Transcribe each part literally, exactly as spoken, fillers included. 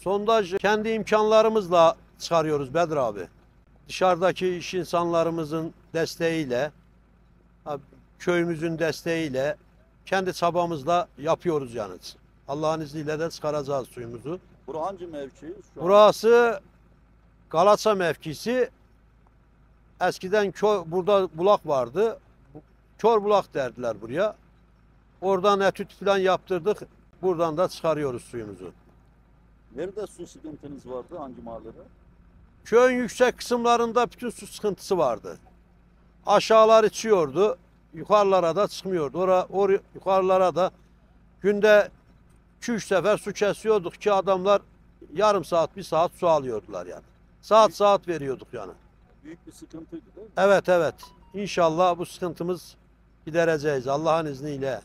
Sondaj kendi imkanlarımızla çıkarıyoruz Bedir abi. Dışarıdaki iş insanlarımızın desteğiyle, köyümüzün desteğiyle, kendi çabamızla yapıyoruz yani. Allah'ın izniyle de çıkaracağız suyumuzu. Burası hangi mevki? Şu Burası Galata mevkisi. Eskiden kö, burada bulak vardı. Kör bulak derdiler buraya. Oradan etüt falan yaptırdık. Buradan da çıkarıyoruz suyumuzu. Nerede su sıkıntınız vardı? Hangi mahallede? Köyün yüksek kısımlarında bütün su sıkıntısı vardı. Aşağılar içiyordu. Yukarılara da çıkmıyordu. Ora, or, yukarılara da günde iki üç sefer su kesiyorduk ki adamlar yarım saat, bir saat su alıyordular yani. Saat büyük, saat veriyorduk yani. Büyük bir sıkıntıydı değil mi? Evet evet. İnşallah bu sıkıntımız gidereceğiz Allah'ın izniyle.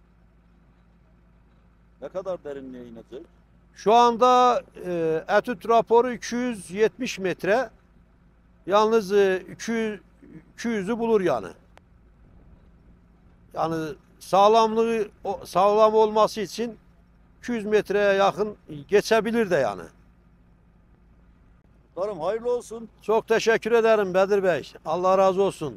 Ne kadar derinliğe inecek? Şu anda e, etüt raporu iki yüz yetmiş metre. Yalnız e, iki yüz, iki yüzü bulur yani. Yani sağlamlığı sağlam olması için iki yüz metreye yakın geçebilir de yani. Muhtarım hayırlı olsun. Çok teşekkür ederim Bedir Bey. Allah razı olsun.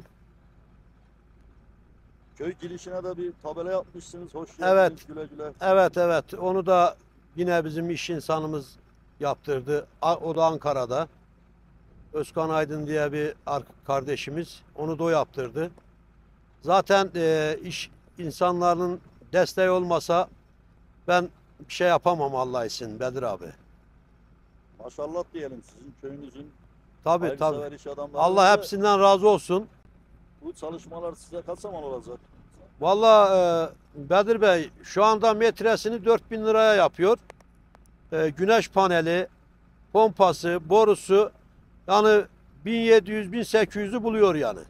Köy girişine de bir tabela yapmışsınız. Hoş geldiniz. Evet. Güle güle. Evet evet. Onu da yine bizim iş insanımız yaptırdı. O da Ankara'da. Özkan Aydın diye bir kardeşimiz. Onu da o yaptırdı. Zaten e, iş insanların desteği olmasa ben bir şey yapamam Allah için Bedir abi. Maşallah diyelim sizin köyünüzün tabii, tabii. iş adamları. Allah hepsinden razı olsun. Bu çalışmalar size kaç zaman olacak? Vallahi e, Bedir Bey şu anda metresini dört bin liraya yapıyor. E, güneş paneli, pompası, borusu yani bin yedi yüz bin sekiz yüzü buluyor yani.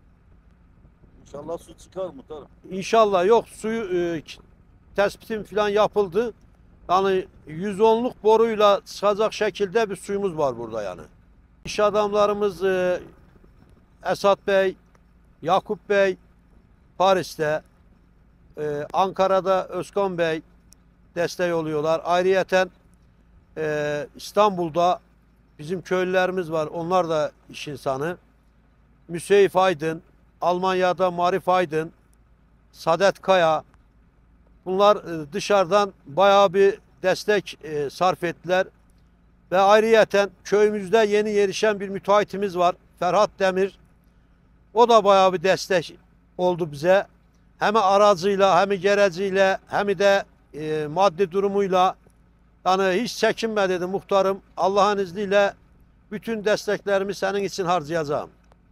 İnşallah su çıkar muhtarım. İnşallah yok suyu e, tespitim falan yapıldı. Yani yüz onluk boruyla çıkacak şekilde bir suyumuz var burada yani. İş adamlarımız e, Esat Bey, Yakup Bey Paris'te, e, Ankara'da Özkan Bey destek oluyorlar. Ayrıyeten e, İstanbul'da bizim köylülerimiz var. Onlar da iş insanı. Müseyif Aydın, Almanya'da Marif Aydın, Sadet Kaya. Bunlar e, dışarıdan bayağı bir destek e, sarf ettiler. Ve ayrıyeten köyümüzde yeni yerleşen bir müteahhitimiz var. Ferhat Demir. O da bayağı bir destek oldu bize. Hem aracıyla, hem gereciyle, hem de e, maddi durumuyla. Yani hiç çekinme dedi muhtarım. Allah'ın izniyle bütün desteklerimi senin için harcayacağım.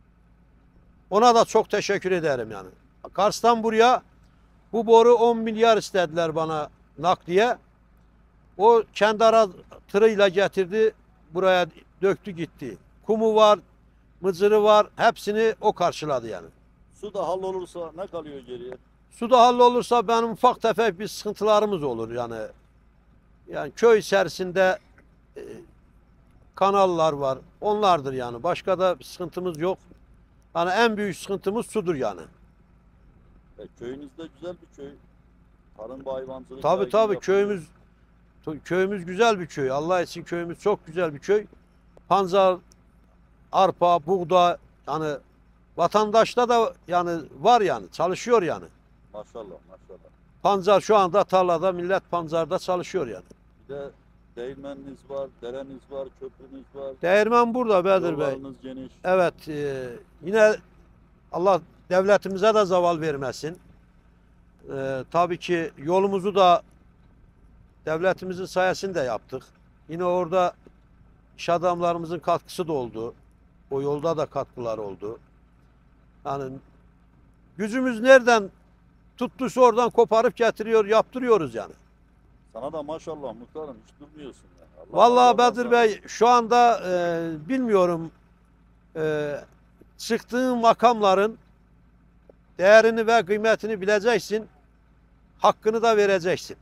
Ona da çok teşekkür ederim yani. Kars'tan buraya bu boru on milyar istediler bana nakliye. O kendi ara tırıyla getirdi, buraya döktü gitti. Kumu var, mıcırı var, hepsini o karşıladı yani. Su da hallolursa ne kalıyor geriye? Su da hallolursa benim ufak tefek bir sıkıntılarımız olur yani. Yani köy içerisinde e, kanallar var, onlardır yani. Başka da bir sıkıntımız yok. Yani en büyük sıkıntımız sudur yani. E, köyünüzde güzel bir köy. Tarım ve hayvancılık. Tabii tabii köyümüz köyümüz güzel bir köy. Allah için köyümüz çok güzel bir köy. Pancar, arpa, buğday yani vatandaşta da yani var yani çalışıyor yani. Maşallah maşallah. Pancar şu anda tarlada millet pancarda çalışıyor yani. Bir de değirmeniniz var, dereniz var, köprünüz var. Değirmen burada Bedir Bey. Yollarınız geniş. Evet e, yine Allah devletimize de zaval vermesin. E, tabii ki yolumuzu da devletimizin sayesinde yaptık. Yine orada iş adamlarımızın katkısı da oldu. O yolda da katkılar oldu. Yani gücümüz nereden tuttuysa oradan koparıp getiriyor, yaptırıyoruz yani. Sana da maşallah muhtarım hiç durmuyorsun yani. Allah Vallahi Allah Bedir Allah. Bey şu anda e, bilmiyorum e, çıktığın makamların değerini ve kıymetini bileceksin. Hakkını da vereceksin.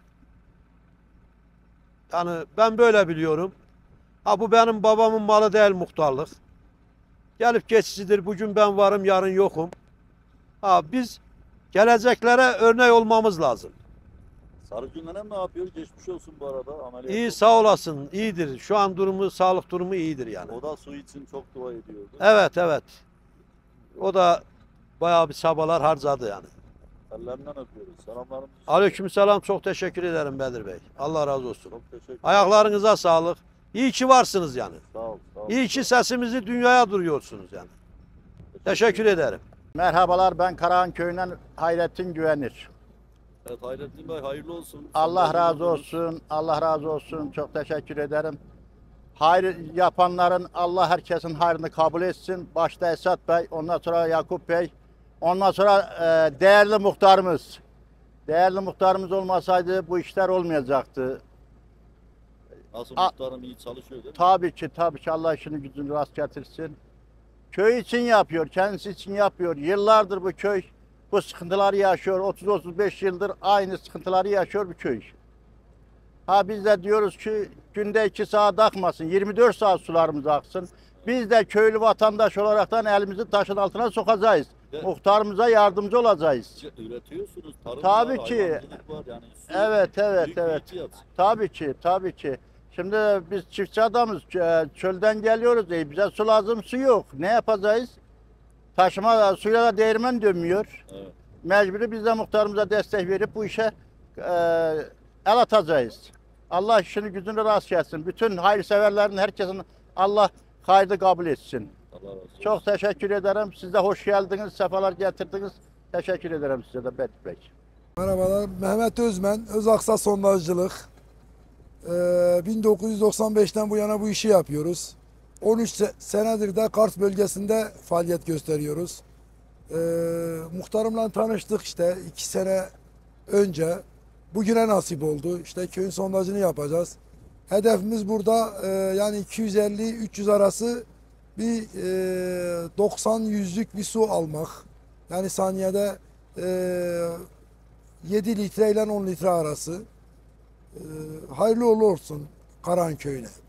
Yani ben böyle biliyorum. Ha bu benim babamın malı değil muhtarlık. Gelip geçicidir. Bugün ben varım, yarın yokum. Ha biz geleceklere örnek olmamız lazım. Sarıgül nenem ne yapıyor? Geçmiş olsun bu arada. Ameliyat İyi oldu. sağ olasın. İyidir. Şu an durumu, sağlık durumu iyidir yani. O da su için çok dua ediyordu. Evet evet. O da bayağı bir çabalar harcadı yani. Ellerinden öpüyoruz. Selamlarımızı. Aleykümselam, çok teşekkür ederim Bedir Bey. Allah razı olsun. Çok teşekkür ederim. Ayaklarınıza sağlık. İyi ki varsınız yani. Sağ ol. Sağ ol. İyi ki sesimizi dünyaya duyuyorsunuz yani. Teşekkür ederim. Merhabalar, ben Karahan Köyü'nden Hayrettin Güvenir. Evet Hayrettin Bey hayırlı olsun. Allah Sonunda razı buldunuz. olsun, Allah razı olsun. Çok teşekkür ederim. Hayır yapanların Allah herkesin hayrını kabul etsin. Başta Esat Bey, ondan sonra Yakup Bey, ondan sonra e, değerli muhtarımız. Değerli muhtarımız olmasaydı bu işler olmayacaktı. Nasıl A- muhtarım iyi çalışıyor değil mi? Tabii ki, tabii ki Allah işini gücünü rast getirsin. Köy için yapıyor, kendisi için yapıyor. Yıllardır bu köy bu sıkıntıları yaşıyor. otuz otuz beş yıldır aynı sıkıntıları yaşıyor bu köy. Ha biz de diyoruz ki günde iki saat akmasın, yirmi dört saat sularımız aksın. Biz de köylü vatandaş olaraktan elimizi taşın altına sokacağız. Evet. Muhtarımıza yardımcı olacağız. Üretiyorsunuz. Tarım Tabii var, ki. hayvancılık var. Yani su Evet, evet, büyük bir evet. ihtiyaç. Tabii ki, tabii ki. Şimdi biz çiftçi adamız, ç- çölden geliyoruz. E, bize su lazım, su yok. Ne yapacağız? Taşıma suyla da değirmen dönmüyor. Evet. Mecburi biz de muhtarımıza destek verip bu işe e, el atacağız. Allah işini gücünü rast gelsin. Bütün hayırseverlerin, herkesin Allah hayrı kabul etsin. Allah razı olsun. Çok teşekkür ederim. Siz de hoş geldiniz, sefalar getirdiniz. Teşekkür ederim size de Bedir Bey. Merhabalar, Mehmet Özmen, Özaksa Sondajcılık. Ee, bin dokuz yüz doksan beşten bu yana bu işi yapıyoruz. on üç se- senedir de Kars bölgesinde faaliyet gösteriyoruz. Ee, muhtarımla tanıştık işte iki sene önce. Bugüne nasip oldu. İşte köyün sondajını yapacağız. Hedefimiz burada e, yani iki yüz elli üç yüz arası bir e, doksan yüzlük bir su almak. Yani saniyede e, yedi litre ile on litre arası. Ee, hayırlı uğurlu olsun Karahan Köyü'ne.